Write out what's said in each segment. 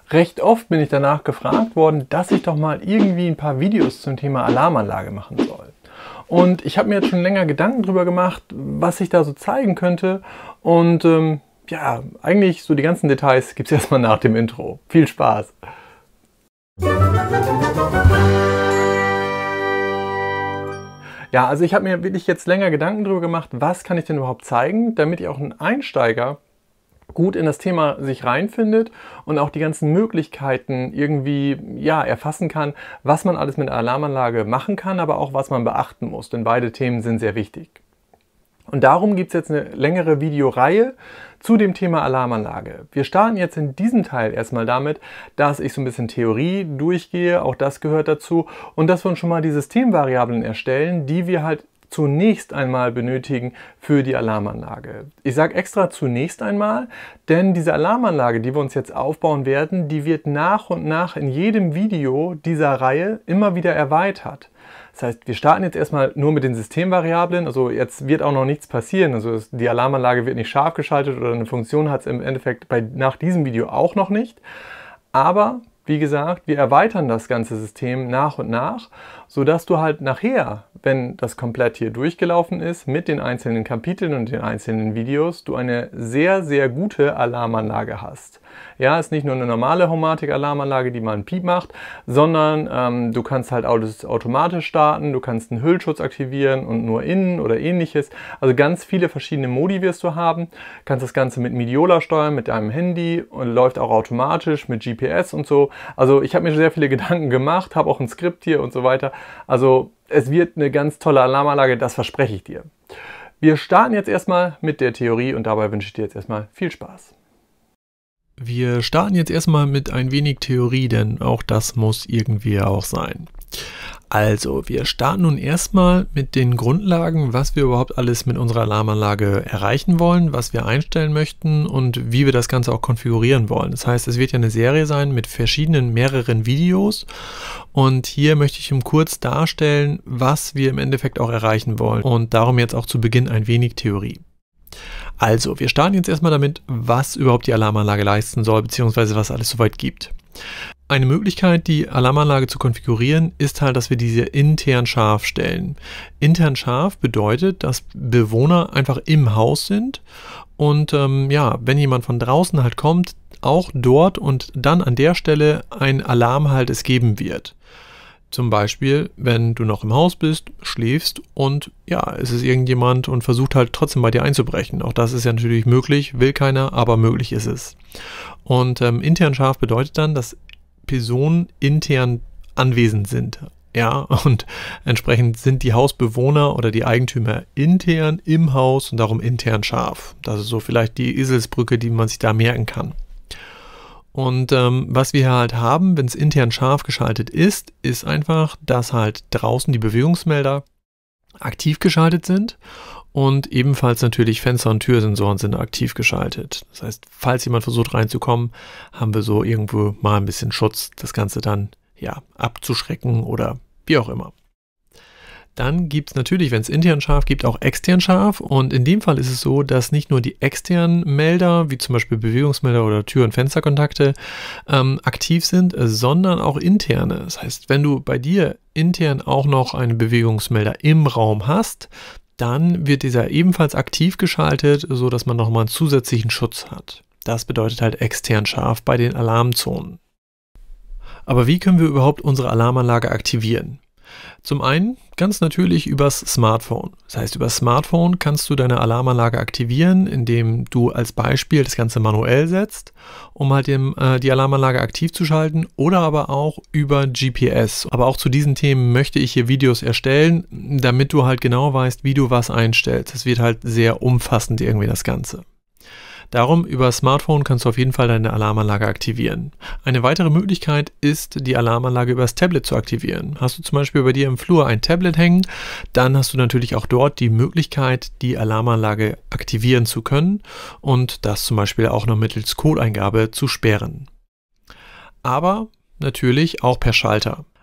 Recht oft bin ich danach gefragt worden, dass ich doch mal irgendwie ein paar Videos zum Thema Alarmanlage machen soll. Und ich habe mir jetzt schon länger Gedanken darüber gemacht, was ich da so zeigen könnte. Und ja, eigentlich so die ganzen Details gibt es erstmal nach dem Intro. Viel Spaß! Ja, also ich habe mir wirklich jetzt länger Gedanken darüber gemacht, was kann ich denn überhaupt zeigen, damit auch ein Einsteiger gut in das Thema sich reinfindet und auch die ganzen Möglichkeiten irgendwie erfassen kann, was man alles mit der Alarmanlage machen kann, aber auch was man beachten muss, denn beide Themen sind sehr wichtig. Und darum gibt es jetzt eine längere Videoreihe zu dem Thema Alarmanlage. Wir starten jetzt in diesem Teil erstmal damit, dass ich so ein bisschen Theorie durchgehe, auch das gehört dazu, und dass wir uns schon mal die Systemvariablen erstellen, die wir halt zunächst einmal benötigen für die Alarmanlage. Ich sage extra zunächst einmal, denn diese Alarmanlage, die wir uns jetzt aufbauen werden, die wird nach und nach in jedem Video dieser Reihe immer wieder erweitert. Das heißt, wir starten jetzt erstmal nur mit den Systemvariablen, also jetzt wird auch noch nichts passieren, also die Alarmanlage wird nicht scharf geschaltet oder eine Funktion hat es im Endeffekt nach diesem Video auch noch nicht, aber wie gesagt, wir erweitern das ganze System nach und nach, sodass du halt nachher, wenn das komplett hier durchgelaufen ist, mit den einzelnen Kapiteln und den einzelnen Videos, du eine sehr, sehr gute Alarmanlage hast. Ja, ist nicht nur eine normale Homematic-Alarmanlage, die mal einen Piep macht, sondern du kannst halt alles automatisch starten, du kannst einen Hüllschutz aktivieren und nur innen oder ähnliches. Also ganz viele verschiedene Modi wirst du haben. Kannst das Ganze mit Midiola steuern, mit deinem Handy und läuft auch automatisch mit GPS und so. Also ich habe mir sehr viele Gedanken gemacht, habe auch ein Skript hier und so weiter. Also es wird eine ganz tolle Alarmanlage, das verspreche ich dir. Wir starten jetzt erstmal mit der Theorie und dabei wünsche ich dir jetzt erstmal viel Spaß. Wir starten jetzt erstmal mit ein wenig Theorie, denn auch das muss irgendwie auch sein. Also, wir starten nun erstmal mit den Grundlagen, was wir überhaupt alles mit unserer Alarmanlage erreichen wollen, was wir einstellen möchten und wie wir das Ganze auch konfigurieren wollen. Das heißt, es wird ja eine Serie sein mit mehreren Videos und hier möchte ich kurz darstellen, was wir im Endeffekt auch erreichen wollen und darum jetzt auch zu Beginn ein wenig Theorie. Also, wir starten jetzt erstmal damit, was überhaupt die Alarmanlage leisten soll, beziehungsweise was alles soweit gibt. Eine Möglichkeit, die Alarmanlage zu konfigurieren, ist halt, dass wir diese intern scharf stellen. Intern scharf bedeutet, dass Bewohner einfach im Haus sind und wenn jemand von draußen halt kommt, auch dort und dann an der Stelle ein Alarm halt es geben wird. Zum Beispiel, wenn du noch im Haus bist, schläfst und es ist irgendjemand und versucht halt trotzdem bei dir einzubrechen. Auch das ist ja natürlich möglich, will keiner, aber möglich ist es. Und intern scharf bedeutet dann, dass Personen intern anwesend sind. Ja, und entsprechend sind die Hausbewohner oder die Eigentümer intern im Haus und darum intern scharf. Das ist so vielleicht die Eselsbrücke, die man sich da merken kann. Und was wir halt haben, wenn es intern scharf geschaltet ist, ist einfach, dass halt draußen die Bewegungsmelder aktiv geschaltet sind und ebenfalls natürlich Fenster- und Türsensoren sind aktiv geschaltet. Das heißt, falls jemand versucht reinzukommen, haben wir so irgendwo mal ein bisschen Schutz, das Ganze dann abzuschrecken oder wie auch immer. Dann gibt es natürlich, wenn es intern scharf gibt, auch extern scharf und in dem Fall ist es so, dass nicht nur die externen Melder, wie zum Beispiel Bewegungsmelder oder Tür- und Fensterkontakte aktiv sind, sondern auch interne. Das heißt, wenn du bei dir intern auch noch einen Bewegungsmelder im Raum hast, dann wird dieser ebenfalls aktiv geschaltet, sodass man nochmal einen zusätzlichen Schutz hat. Das bedeutet halt extern scharf bei den Alarmzonen. Aber wie können wir überhaupt unsere Alarmanlage aktivieren? Zum einen ganz natürlich übers Smartphone. Das heißt, über Smartphone kannst du deine Alarmanlage aktivieren, indem du als Beispiel das Ganze manuell setzt, um halt die Alarmanlage aktiv zu schalten oder aber auch über GPS. Aber auch zu diesen Themen möchte ich hier Videos erstellen, damit du halt genau weißt, wie du was einstellst. Das wird halt sehr umfassend irgendwie das Ganze. Darum, über Smartphone kannst du auf jeden Fall deine Alarmanlage aktivieren. Eine weitere Möglichkeit ist, die Alarmanlage über das Tablet zu aktivieren. Hast du zum Beispiel bei dir im Flur ein Tablet hängen, dann hast du natürlich auch dort die Möglichkeit, die Alarmanlage aktivieren zu können und das zum Beispiel auch noch mittels Codeingabe zu sperren. Aber natürlich auch per Schalter.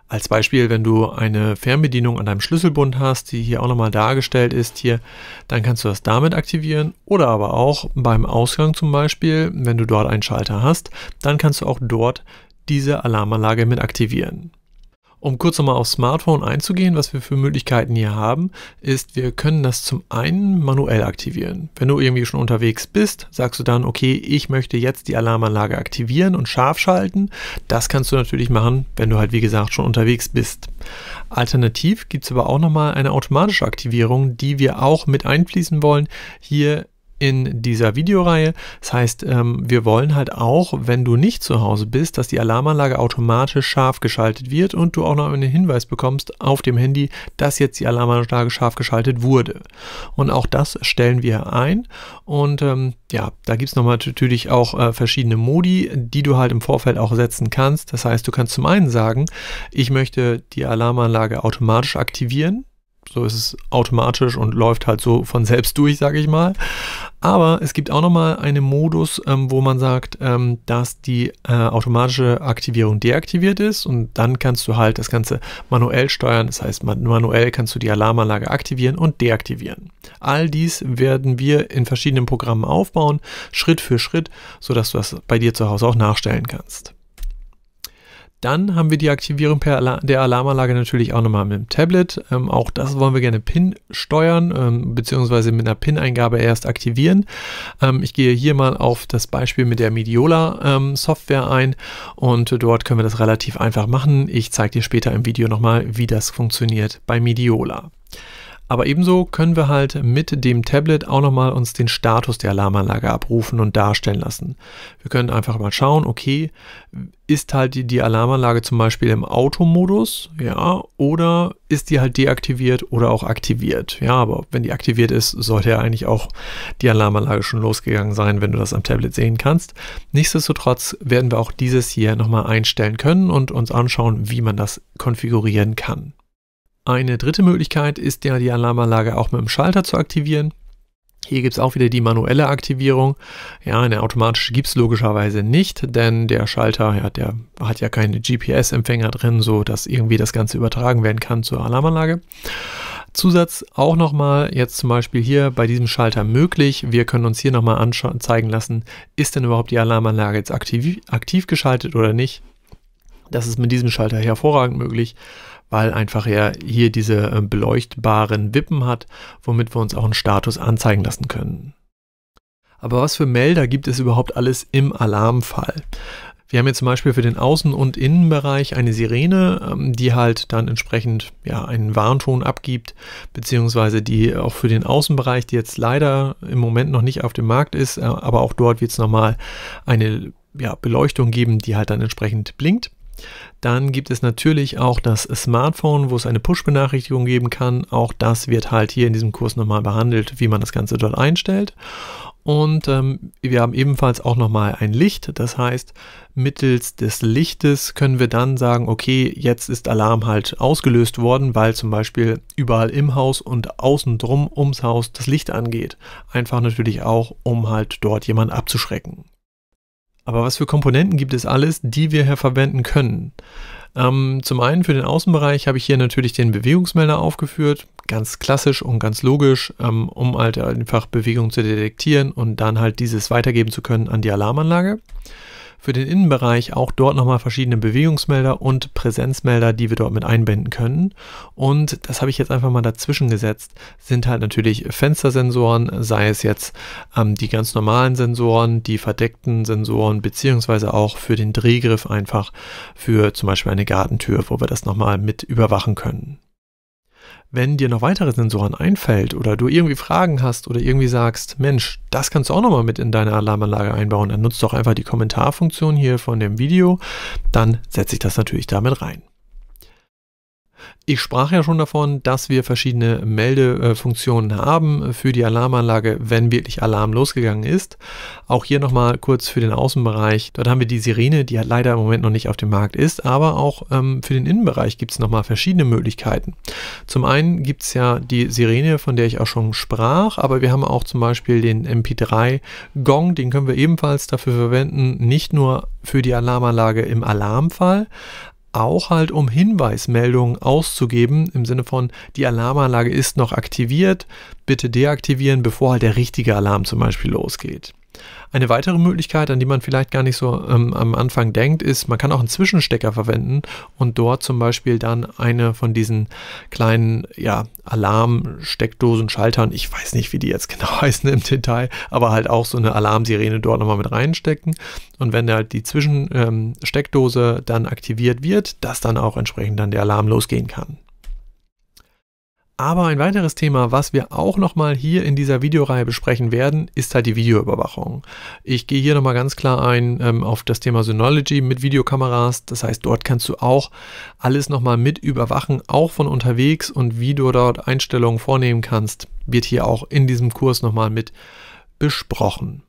Als Beispiel, wenn du eine Fernbedienung an deinem Schlüsselbund hast, die hier auch nochmal dargestellt ist hier, dann kannst du das damit aktivieren oder aber auch beim Ausgang zum Beispiel, wenn du dort einen Schalter hast, dann kannst du auch dort diese Alarmanlage mit aktivieren. Um kurz nochmal aufs Smartphone einzugehen, was wir für Möglichkeiten hier haben, ist, wir können das zum einen manuell aktivieren. Wenn du irgendwie schon unterwegs bist, sagst du dann, okay, ich möchte jetzt die Alarmanlage aktivieren und scharf schalten. Das kannst du natürlich machen, wenn du halt wie gesagt schon unterwegs bist. Alternativ gibt es aber auch nochmal eine automatische Aktivierung, die wir auch mit einfließen wollen hier in dieser Videoreihe. Das heißt, wir wollen halt auch, wenn du nicht zu Hause bist, dass die Alarmanlage automatisch scharf geschaltet wird und du auch noch einen Hinweis bekommst auf dem Handy, dass jetzt die Alarmanlage scharf geschaltet wurde. Und auch das stellen wir ein und ja, da gibt es nochmal natürlich auch verschiedene Modi, die du halt im Vorfeld auch setzen kannst. Das heißt, du kannst zum einen sagen, ich möchte die Alarmanlage automatisch aktivieren. So ist es automatisch und läuft halt so von selbst durch, sage ich mal. Aber es gibt auch nochmal einen Modus, wo man sagt, dass die automatische Aktivierung deaktiviert ist und dann kannst du halt das Ganze manuell steuern. Das heißt, manuell kannst du die Alarmanlage aktivieren und deaktivieren. All dies werden wir in verschiedenen Programmen aufbauen, Schritt für Schritt, sodass du das bei dir zu Hause auch nachstellen kannst. Dann haben wir die Aktivierung der Alarmanlage natürlich auch nochmal mit dem Tablet. Auch das wollen wir gerne PIN steuern, beziehungsweise mit einer PIN-Eingabe erst aktivieren. Ich gehe hier mal auf das Beispiel mit der Mediola Software ein und dort können wir das relativ einfach machen. Ich zeige dir später im Video nochmal, wie das funktioniert bei Mediola. Aber ebenso können wir halt mit dem Tablet auch nochmal uns den Status der Alarmanlage abrufen und darstellen lassen. Wir können einfach mal schauen, okay, ist halt die Alarmanlage zum Beispiel im Automodus, ja, oder ist die halt deaktiviert oder auch aktiviert. Ja, aber wenn die aktiviert ist, sollte ja eigentlich auch die Alarmanlage schon losgegangen sein, wenn du das am Tablet sehen kannst. Nichtsdestotrotz werden wir auch dieses hier nochmal einstellen können und uns anschauen, wie man das konfigurieren kann. Eine dritte Möglichkeit ist ja, die Alarmanlage auch mit dem Schalter zu aktivieren. Hier gibt es auch wieder die manuelle Aktivierung. Ja, eine automatische gibt es logischerweise nicht, denn der Schalter, ja, der hat ja keine GPS-Empfänger drin, so dass irgendwie das Ganze übertragen werden kann zur Alarmanlage. Zusatz auch nochmal jetzt zum Beispiel hier bei diesem Schalter möglich. Wir können uns hier nochmal zeigen lassen, ist denn überhaupt die Alarmanlage jetzt aktiv geschaltet oder nicht. Das ist mit diesem Schalter hervorragend möglich, weil einfach er hier diese beleuchtbaren Wippen hat, womit wir uns auch einen Status anzeigen lassen können. Aber was für Melder gibt es überhaupt alles im Alarmfall? Wir haben jetzt zum Beispiel für den Außen- und Innenbereich eine Sirene, die halt dann entsprechend ja, einen Warnton abgibt, beziehungsweise die auch für den Außenbereich, die jetzt leider im Moment noch nicht auf dem Markt ist, aber auch dort wird es nochmal eine Beleuchtung geben, die halt dann entsprechend blinkt. Dann gibt es natürlich auch das Smartphone, wo es eine Push-Benachrichtigung geben kann. Auch das wird halt hier in diesem Kurs nochmal behandelt, wie man das Ganze dort einstellt. Und wir haben ebenfalls auch nochmal ein Licht. Das heißt, mittels des Lichtes können wir dann sagen, okay, jetzt ist Alarm halt ausgelöst worden, weil zum Beispiel überall im Haus und außen drum ums Haus das Licht angeht. Einfach natürlich auch, um halt dort jemanden abzuschrecken. Aber was für Komponenten gibt es alles, die wir hier verwenden können? Zum einen für den Außenbereich habe ich hier natürlich den Bewegungsmelder aufgeführt, ganz klassisch und ganz logisch, um halt einfach Bewegung zu detektieren und dann halt dieses weitergeben zu können an die Alarmanlage. Für den Innenbereich auch dort nochmal verschiedene Bewegungsmelder und Präsenzmelder, die wir dort mit einbinden können. Und das habe ich jetzt einfach mal dazwischen gesetzt, sind halt natürlich Fenstersensoren, sei es jetzt die ganz normalen Sensoren, die verdeckten Sensoren, beziehungsweise auch für den Drehgriff einfach für zum Beispiel eine Gartentür, wo wir das nochmal mit überwachen können. Wenn dir noch weitere Sensoren einfällt oder du irgendwie Fragen hast oder irgendwie sagst, Mensch, das kannst du auch nochmal mit in deine Alarmanlage einbauen, dann nutzt doch einfach die Kommentarfunktion hier von dem Video, dann setze ich das natürlich damit rein. Ich sprach ja schon davon, dass wir verschiedene Meldefunktionen haben für die Alarmanlage, wenn wirklich Alarm losgegangen ist. Auch hier nochmal kurz für den Außenbereich. Dort haben wir die Sirene, die halt leider im Moment noch nicht auf dem Markt ist, aber auch für den Innenbereich gibt es nochmal verschiedene Möglichkeiten. Zum einen gibt es ja die Sirene, von der ich auch schon sprach, aber wir haben auch zum Beispiel den MP3-Gong, den können wir ebenfalls dafür verwenden, nicht nur für die Alarmanlage im Alarmfall, auch halt um Hinweismeldungen auszugeben, im Sinne von, die Alarmanlage ist noch aktiviert, bitte deaktivieren, bevor halt der richtige Alarm zum Beispiel losgeht. Eine weitere Möglichkeit, an die man vielleicht gar nicht so am Anfang denkt, ist, man kann auch einen Zwischenstecker verwenden und dort zum Beispiel dann eine von diesen kleinen Alarmsteckdosen, Schaltern, ich weiß nicht, wie die jetzt genau heißen im Detail, aber halt auch so eine Alarmsirene dort nochmal mit reinstecken. Und wenn halt die Zwischensteckdose dann aktiviert wird, dass dann auch entsprechend dann der Alarm losgehen kann. Aber ein weiteres Thema, was wir auch nochmal hier in dieser Videoreihe besprechen werden, ist halt die Videoüberwachung. Ich gehe hier nochmal ganz klar ein auf das Thema Synology mit Videokameras. Das heißt, dort kannst du auch alles nochmal mit überwachen, auch von unterwegs, und wie du dort Einstellungen vornehmen kannst, wird hier auch in diesem Kurs nochmal mit besprochen.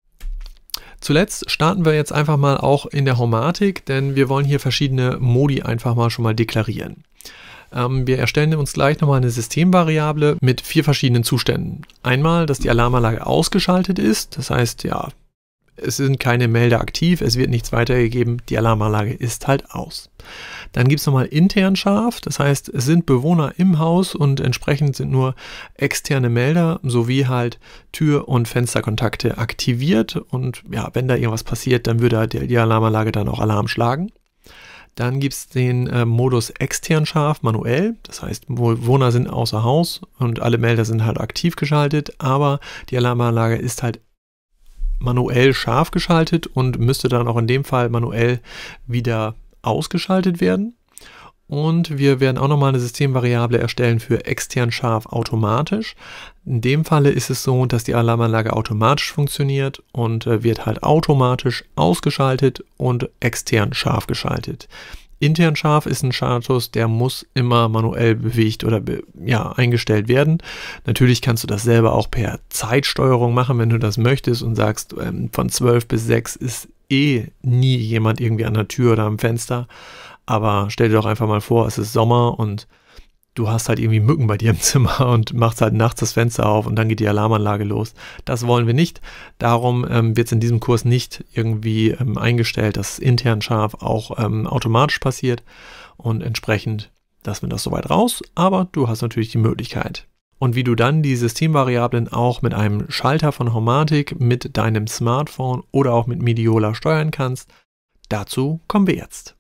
Zuletzt starten wir jetzt einfach mal auch in der Homematic, denn wir wollen hier verschiedene Modi einfach mal schon mal deklarieren. Wir erstellen uns gleich nochmal eine Systemvariable mit 4 verschiedenen Zuständen. Einmal, dass die Alarmanlage ausgeschaltet ist, das heißt, ja, es sind keine Melder aktiv, es wird nichts weitergegeben, die Alarmanlage ist halt aus. Dann gibt es nochmal intern scharf, das heißt, es sind Bewohner im Haus und entsprechend sind nur externe Melder sowie halt Tür- und Fensterkontakte aktiviert, und ja, wenn da irgendwas passiert, dann würde die Alarmanlage dann auch Alarm schlagen. Dann gibt es den Modus extern scharf, manuell. Das heißt, Bewohner sind außer Haus und alle Melder sind halt aktiv geschaltet, aber die Alarmanlage ist halt manuell scharf geschaltet und müsste dann auch in dem Fall manuell wieder ausgeschaltet werden. Und wir werden auch nochmal eine Systemvariable erstellen für extern scharf automatisch. In dem Falle ist es so, dass die Alarmanlage automatisch funktioniert und wird halt automatisch ausgeschaltet und extern scharf geschaltet. Intern scharf ist ein Status, der muss immer manuell bewegt oder eingestellt werden. Natürlich kannst du das selber auch per Zeitsteuerung machen, wenn du das möchtest und sagst, von 12 bis 6 ist nie jemand irgendwie an der Tür oder am Fenster. Aber stell dir doch einfach mal vor, es ist Sommer und du hast halt irgendwie Mücken bei dir im Zimmer und machst halt nachts das Fenster auf und dann geht die Alarmanlage los. Das wollen wir nicht. Darum wird es in diesem Kurs nicht irgendwie eingestellt, dass intern scharf auch automatisch passiert, und entsprechend lassen wir das soweit raus, aber du hast natürlich die Möglichkeit. Und wie du dann die Systemvariablen auch mit einem Schalter von Homematic, mit deinem Smartphone oder auch mit Mediola steuern kannst, dazu kommen wir jetzt.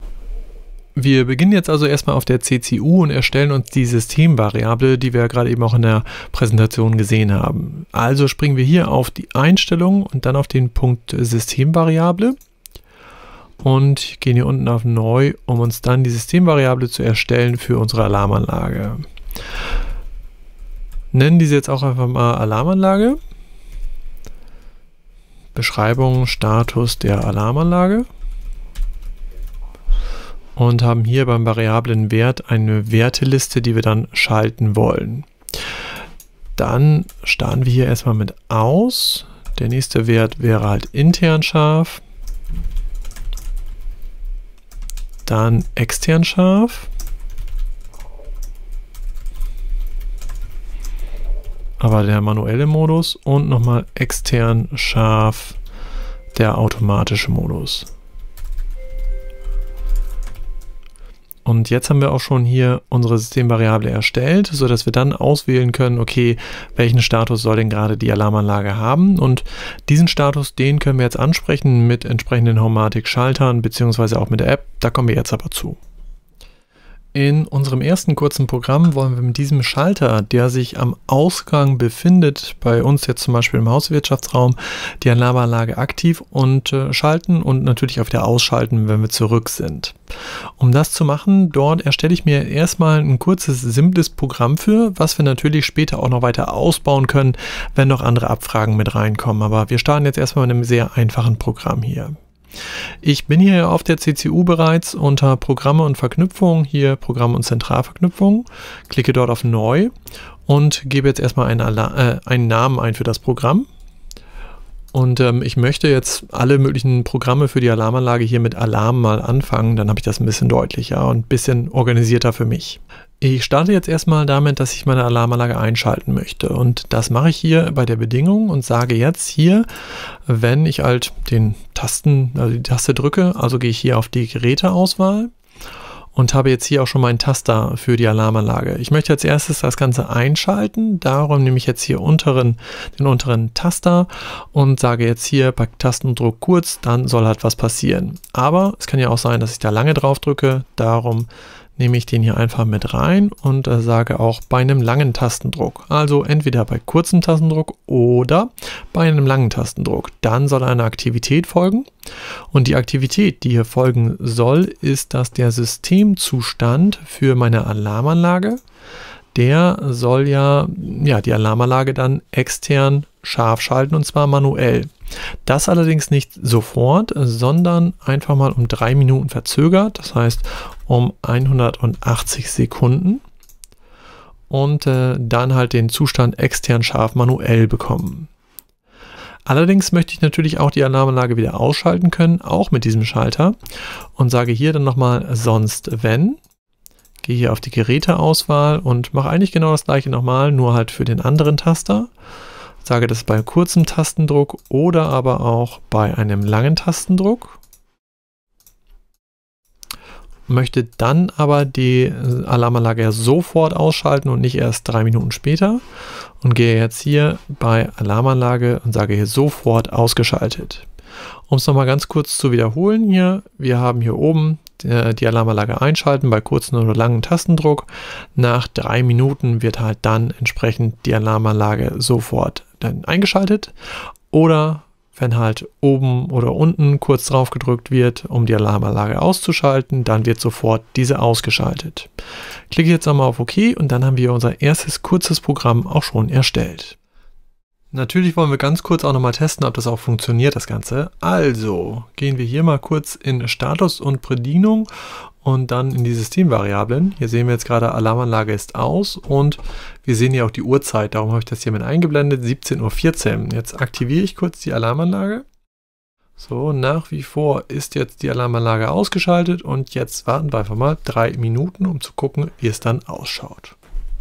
Wir beginnen jetzt also erstmal auf der CCU und erstellen uns die Systemvariable, die wir gerade eben auch in der Präsentation gesehen haben. Also springen wir hier auf die Einstellung und dann auf den Punkt Systemvariable und gehen hier unten auf Neu, um uns dann die Systemvariable zu erstellen für unsere Alarmanlage. Nennen diese jetzt auch einfach mal Alarmanlage. Beschreibung, Status der Alarmanlage. Und haben hier beim variablen Wert eine Werteliste, die wir dann schalten wollen. Dann starten wir hier erstmal mit aus. Der nächste Wert wäre halt intern scharf. Dann extern scharf. Aber der manuelle Modus, und nochmal extern scharf, der automatische Modus. Und jetzt haben wir auch schon hier unsere Systemvariable erstellt, sodass wir dann auswählen können, okay, welchen Status soll denn gerade die Alarmanlage haben, und diesen Status, den können wir jetzt ansprechen mit entsprechenden Homematic-Schaltern beziehungsweise auch mit der App, da kommen wir jetzt aber zu. In unserem ersten kurzen Programm wollen wir mit diesem Schalter, der sich am Ausgang befindet, bei uns jetzt zum Beispiel im Hauswirtschaftsraum, die Alarmanlage aktiv und schalten und natürlich auch wieder ausschalten, wenn wir zurück sind. Um das zu machen, dort erstelle ich mir erstmal ein kurzes, simples Programm für, was wir natürlich später auch noch weiter ausbauen können, wenn noch andere Abfragen mit reinkommen. Aber wir starten jetzt erstmal mit einem sehr einfachen Programm hier. Ich bin hier auf der CCU bereits unter Programme und Verknüpfungen, hier Programm und Zentralverknüpfung, klicke dort auf Neu und gebe jetzt erstmal einen Namen ein für das Programm. Und ich möchte jetzt alle möglichen Programme für die Alarmanlage hier mit Alarm mal anfangen, dann habe ich das ein bisschen deutlicher und ein bisschen organisierter für mich. Ich starte jetzt erstmal damit, dass ich meine Alarmanlage einschalten möchte, und das mache ich hier bei der Bedingung und sage jetzt hier, wenn ich halt die Taste drücke, also gehe ich hier auf die Geräteauswahl und habe jetzt hier auch schon meinen Taster für die Alarmanlage. Ich möchte als erstes das Ganze einschalten, darum nehme ich jetzt hier den unteren Taster und sage jetzt hier bei Tastendruck kurz, dann soll halt was passieren. Aber es kann ja auch sein, dass ich da lange drauf drücke, darum nehme ich den hier einfach mit rein und sage auch bei einem langen Tastendruck. Also entweder bei kurzem Tastendruck oder bei einem langen Tastendruck. Dann soll eine Aktivität folgen. Und die Aktivität, die hier folgen soll, ist, dass der Systemzustand für meine Alarmanlage, der soll ja die Alarmanlage dann extern scharf schalten und zwar manuell. Das allerdings nicht sofort, sondern einfach mal um 3 Minuten verzögert, das heißt um 180 Sekunden und dann halt den Zustand extern scharf manuell bekommen. Allerdings möchte ich natürlich auch die Alarmanlage wieder ausschalten können, auch mit diesem Schalter und sage hier dann nochmal sonst wenn. Gehe hier auf die Geräteauswahl und mache eigentlich genau das gleiche nochmal, nur halt für den anderen Taster. Sage das bei kurzem Tastendruck oder aber auch bei einem langen Tastendruck. Möchte dann aber die Alarmanlage sofort ausschalten und nicht erst 3 Minuten später. Und gehe jetzt hier bei Alarmanlage und sage hier sofort ausgeschaltet. Um es nochmal ganz kurz zu wiederholen hier, wir haben hier oben die Alarmanlage einschalten bei kurzem oder langen Tastendruck. Nach 3 Minuten wird halt dann entsprechend die Alarmanlage sofort dann eingeschaltet. Oder wenn halt oben oder unten kurz drauf gedrückt wird, um die Alarmanlage auszuschalten, dann wird sofort diese ausgeschaltet. Klicke jetzt nochmal auf OK und dann haben wir unser erstes kurzes Programm auch schon erstellt. Natürlich wollen wir ganz kurz auch nochmal testen, ob das auch funktioniert, das Ganze. Also gehen wir hier mal kurz in Status und Bedienung und dann in die Systemvariablen. Hier sehen wir jetzt gerade, Alarmanlage ist aus und wir sehen hier auch die Uhrzeit. Darum habe ich das hier mit eingeblendet, 17:14 Uhr. Jetzt aktiviere ich kurz die Alarmanlage. So, nach wie vor ist jetzt die Alarmanlage ausgeschaltet und jetzt warten wir einfach mal 3 Minuten, um zu gucken, wie es dann ausschaut.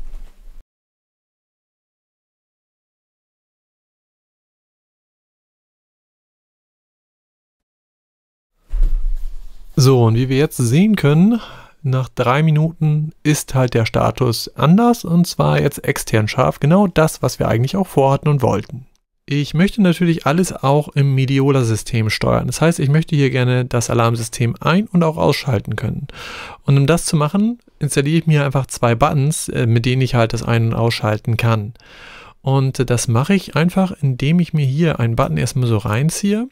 So, und wie wir jetzt sehen können, nach 3 Minuten ist halt der Status anders und zwar jetzt extern scharf. Genau das, was wir eigentlich auch vorhatten und wollten. Ich möchte natürlich alles auch im Mediola-System steuern. Das heißt, ich möchte hier gerne das Alarmsystem ein- und auch ausschalten können. Und um das zu machen, installiere ich mir einfach 2 Buttons, mit denen ich halt das Ein- und Ausschalten kann. Und das mache ich einfach, indem ich mir hier einen Button erstmal so reinziehe.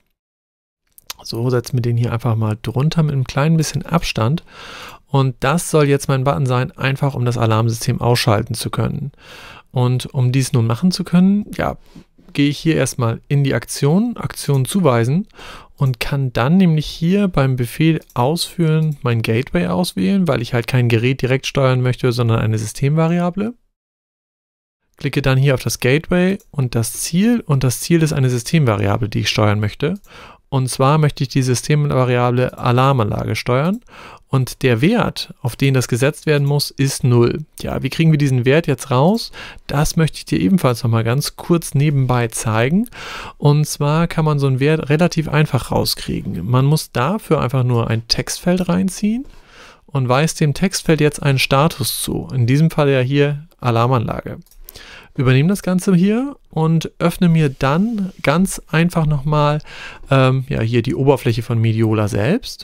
So, setzen wir den hier einfach mal drunter mit einem kleinen bisschen Abstand. Und das soll jetzt mein Button sein, einfach um das Alarmsystem ausschalten zu können. Und um dies nun machen zu können, gehe ich hier erstmal in die Aktion zuweisen und kann dann nämlich hier beim Befehl ausführen mein Gateway auswählen, weil ich halt kein Gerät direkt steuern möchte, sondern eine Systemvariable. Klicke dann hier auf das Gateway und das Ziel ist eine Systemvariable, die ich steuern möchte. Und zwar möchte ich die Systemvariable Alarmanlage steuern und der Wert, auf den das gesetzt werden muss, ist 0. Ja, wie kriegen wir diesen Wert jetzt raus? Das möchte ich dir ebenfalls nochmal ganz kurz nebenbei zeigen. Und zwar kann man so einen Wert relativ einfach rauskriegen. Man muss dafür einfach nur ein Textfeld reinziehen und weist dem Textfeld jetzt einen Status zu. In diesem Fall ja hier Alarmanlage. Übernehme das Ganze hier und öffne mir dann ganz einfach nochmal hier die Oberfläche von Mediola selbst.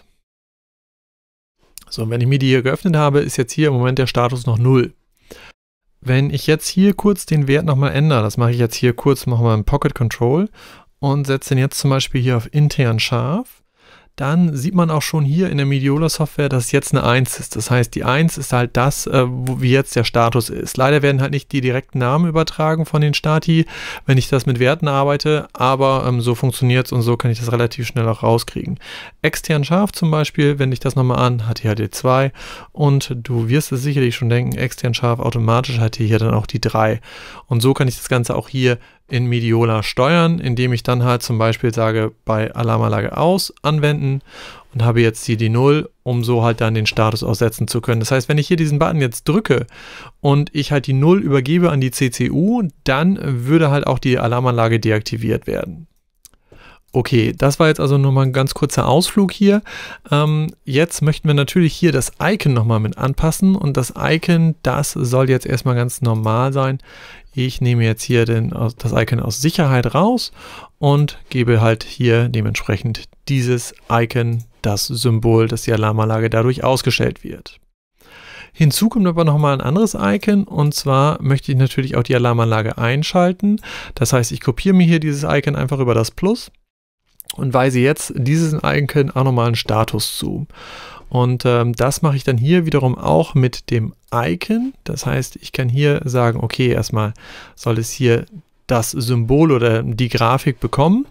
So, und wenn ich mir die hier geöffnet habe, ist jetzt hier im Moment der Status noch 0. Wenn ich jetzt hier kurz den Wert nochmal ändere, das mache ich jetzt hier kurz nochmal im Pocket Control und setze den jetzt zum Beispiel hier auf intern scharf, dann sieht man auch schon hier in der Mediola-Software, dass jetzt eine 1 ist. Das heißt, die 1 ist halt das, wie jetzt der Status ist. Leider werden halt nicht die direkten Namen übertragen von den Stati, wenn ich das mit Werten arbeite, aber so funktioniert es und so kann ich das relativ schnell auch rauskriegen. Extern scharf zum Beispiel, wende ich das nochmal an, hat hier halt die 2 und du wirst es sicherlich schon denken, extern scharf automatisch hat hier dann auch die 3. Und so kann ich das Ganze auch hier in Mediola steuern, indem ich dann halt zum Beispiel sage, bei Alarmanlage aus, anwenden und habe jetzt hier die 0, um so halt dann den Status aussetzen zu können. Das heißt, wenn ich hier diesen Button jetzt drücke und ich halt die 0 übergebe an die CCU, dann würde halt auch die Alarmanlage deaktiviert werden. Okay, das war jetzt also nur mal ein ganz kurzer Ausflug hier. Jetzt möchten wir natürlich hier das Icon nochmal mit anpassen und das Icon, das soll jetzt erstmal ganz normal sein. Ich nehme jetzt hier das Icon aus Sicherheit raus und gebe halt hier dementsprechend dieses Icon, das Symbol, dass die Alarmanlage dadurch ausgestellt wird. Hinzu kommt aber nochmal ein anderes Icon und zwar möchte ich natürlich auch die Alarmanlage einschalten. Das heißt, ich kopiere mir hier dieses Icon einfach über das Plus und weise jetzt diesem Icon auch nochmal einen Status zu. Und das mache ich dann hier wiederum auch mit dem Icon. Das heißt, ich kann hier sagen, okay, erstmal soll es hier das Symbol oder die Grafik bekommen.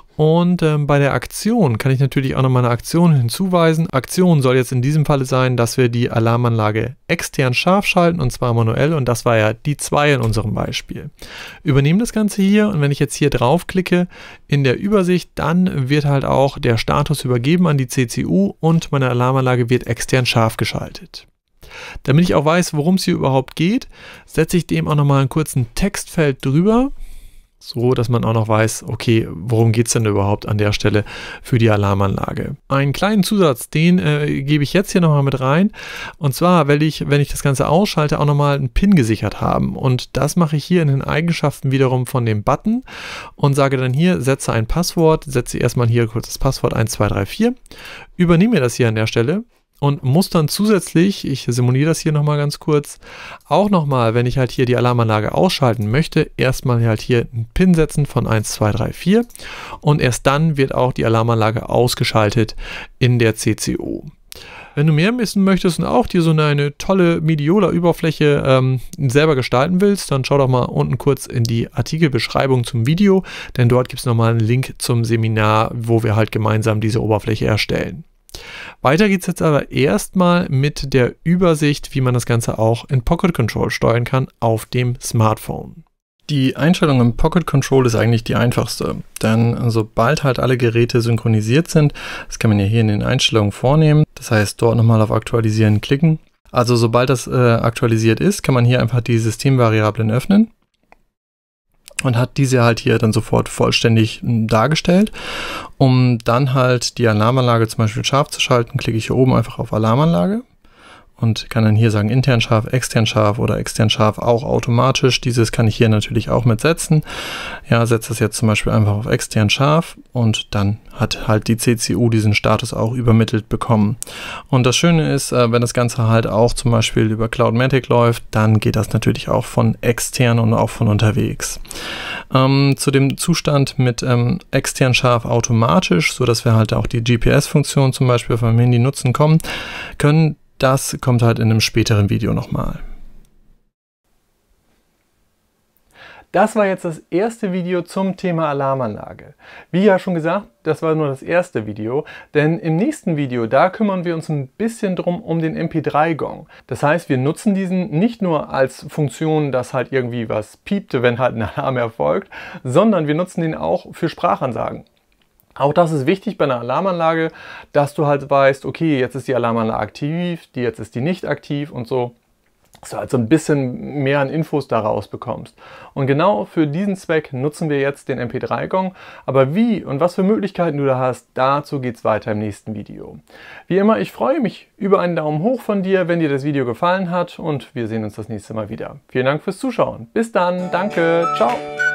Und bei der Aktion kann ich natürlich auch nochmal eine Aktion hinzuweisen. Aktion soll jetzt in diesem Falle sein, dass wir die Alarmanlage extern scharf schalten und zwar manuell und das war ja die 2 in unserem Beispiel. Übernehme das Ganze hier und wenn ich jetzt hier draufklicke in der Übersicht, dann wird halt auch der Status übergeben an die CCU und meine Alarmanlage wird extern scharf geschaltet. Damit ich auch weiß, worum es hier überhaupt geht, setze ich dem auch nochmal einen kurzen Textfeld drüber. So, dass man auch noch weiß, okay, worum geht es denn überhaupt an der Stelle für die Alarmanlage. Einen kleinen Zusatz, den gebe ich jetzt hier nochmal mit rein. Und zwar will ich, wenn ich das Ganze ausschalte, auch nochmal einen PIN gesichert haben. Und das mache ich hier in den Eigenschaften wiederum von dem Button und sage dann hier, setze ein Passwort, setze erstmal hier kurz das Passwort 1234, übernehme mir das hier an der Stelle. Und muss dann zusätzlich, ich simuliere das hier nochmal ganz kurz, auch nochmal, wenn ich halt hier die Alarmanlage ausschalten möchte, erstmal halt hier einen PIN setzen von 1234 und erst dann wird auch die Alarmanlage ausgeschaltet in der CCU. Wenn du mehr wissen möchtest und auch dir so eine tolle Mediola-Oberfläche selber gestalten willst, dann schau doch mal unten kurz in die Artikelbeschreibung zum Video, denn dort gibt es nochmal einen Link zum Seminar, wo wir halt gemeinsam diese Oberfläche erstellen. Weiter geht es jetzt aber erstmal mit der Übersicht, wie man das Ganze auch in Pocket Control steuern kann auf dem Smartphone. Die Einstellung im Pocket Control ist eigentlich die einfachste, denn sobald halt alle Geräte synchronisiert sind, das kann man ja hier in den Einstellungen vornehmen, das heißt dort nochmal auf Aktualisieren klicken. Also sobald das aktualisiert ist, kann man hier einfach die Systemvariablen öffnen. Und hat diese halt hier dann sofort vollständig dargestellt. Um dann halt die Alarmanlage zum Beispiel scharf zu schalten, klicke ich hier oben einfach auf Alarmanlage und kann dann hier sagen intern scharf oder extern scharf auch automatisch. Dieses kann ich hier natürlich auch mitsetzen. Ja, setze das jetzt zum Beispiel einfach auf extern scharf und dann hat halt die CCU diesen Status auch übermittelt bekommen. Und das Schöne ist, wenn das Ganze halt auch zum Beispiel über Cloudmatic läuft, dann geht das natürlich auch von extern und auch von unterwegs. Zu dem Zustand mit extern scharf automatisch, so dass wir halt auch die GPS-Funktion zum Beispiel vom Handy nutzen können, das kommt halt in einem späteren Video nochmal. Das war jetzt das erste Video zum Thema Alarmanlage. Wie ja schon gesagt, das war nur das erste Video, denn im nächsten Video, da kümmern wir uns ein bisschen drum um den MP3-Gong. Das heißt, wir nutzen diesen nicht nur als Funktion, dass halt irgendwie was piepte, wenn halt ein Alarm erfolgt, sondern wir nutzen den auch für Sprachansagen. Auch das ist wichtig bei einer Alarmanlage, dass du halt weißt, okay, jetzt ist die Alarmanlage aktiv, jetzt ist die nicht aktiv und so. Dass du halt so ein bisschen mehr an Infos daraus bekommst. Und genau für diesen Zweck nutzen wir jetzt den MP3-Gong. Aber wie und was für Möglichkeiten du da hast, dazu geht es weiter im nächsten Video. Wie immer, ich freue mich über einen Daumen hoch von dir, wenn dir das Video gefallen hat und wir sehen uns das nächste Mal wieder. Vielen Dank fürs Zuschauen. Bis dann, danke, ciao.